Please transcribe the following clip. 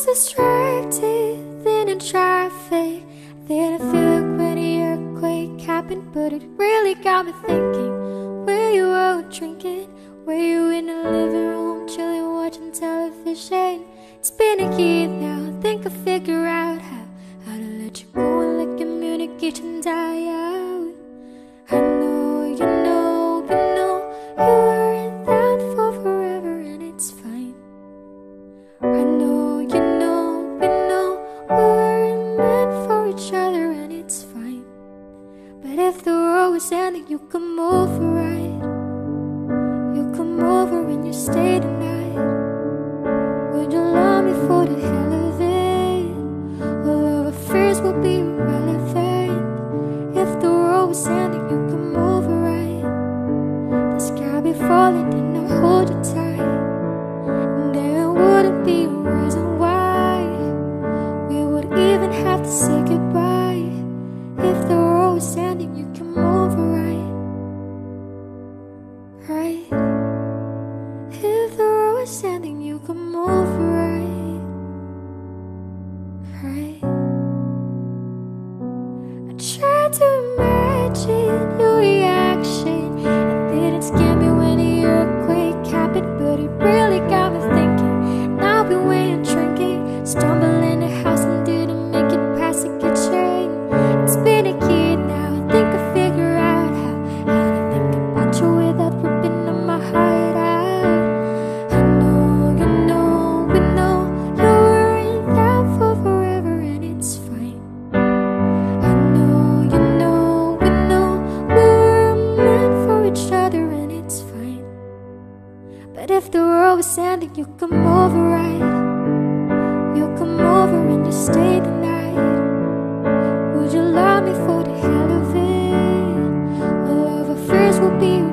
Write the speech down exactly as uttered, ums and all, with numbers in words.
distracted, then in traffic. Then I feel like when the earthquake happened, but it really got me thinking. Where you out drinking? Were you in the living room chilling, watching television? It's been a year now, I think I figure out how How to let you go and let communication die out. I know, you know, you know You weren't that for forever and it's fine. I know, you know, you know We weren't meant for each other and it's fine. But if the world was ending, you come over, right? You come over and you stay tonight. Would you love me for the hell of it? All of our fears will be irrelevant. If the world was ending, you come over, right? The sky be falling and I'll hold you tight. And there wouldn't be a reason why we would even have to say goodbye. If the world was ending, you come over, right? Right? If the world was ending, you come over, right? Right? I tried to imagine your reaction. It didn't scare me when the earthquake happened, but it really got me thinking. And I've been waiting, drinking, stumbled in the house and didn't make it past the kitchen. It's been a year now, I think I figure out how How to think about you without ripping on my heart out. I know, you know, we know You weren't that for forever and it's fine. I know, you know, we know We were meant for each other and it's fine. But if the world was ending, you come over, right? You come over and you stay the night. Would you love me for the hell of it? All of our fears will be